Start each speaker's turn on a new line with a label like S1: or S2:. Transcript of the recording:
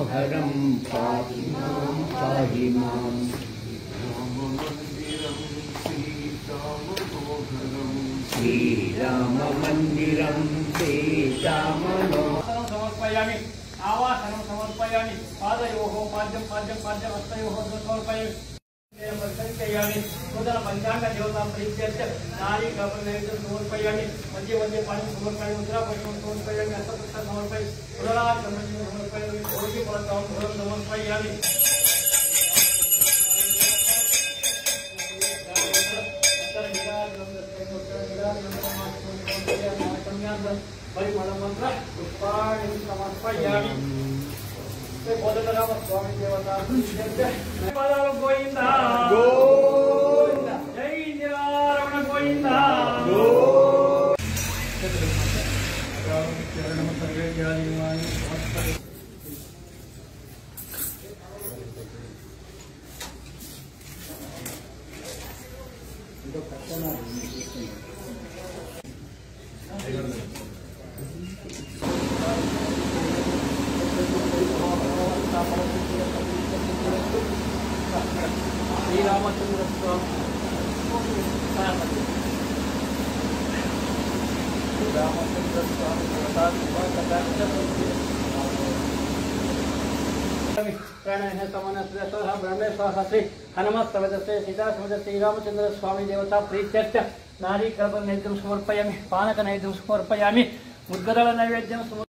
S1: मनोहरं पाहि मां श्रीराम मंदिरं सीतामनोहरं
S2: समर्पयामि। आवाहनं समर्पयामि। पादयोः पाद्यं हस्तयोः समर्पयामि। नूतन पंचांग देवता प्रीत्यर्थ नारी कपनैवेद्यं समर्पयामि। मध्ये मध्ये पानी समर्पयामि। मुद्रा पुष्पं समर्पयामि। हस्तपुष्पं समर्पयामि। पुनरागमनं समर्पयामि। भोगी फलं समर्पयामि। परिमलमंत्र पुष्पाणि समर्पयामि। स्वामी देवता गोविंदा गोविंदा जय निरावण गोविंदा श्रीरामचंद्र प्राणायाम समान ब्रह्मे स्वाहा श्री हनुमत्सवदस्ते सीता सवदस्ते श्रीरामचंद्र स्वामी देवता प्रीत्यर्थ नारी कल्प नैवेद्यं समर्पयामि। पानक नैवेद्यं समर्पयामि। मुद्गदल नैवेद्यं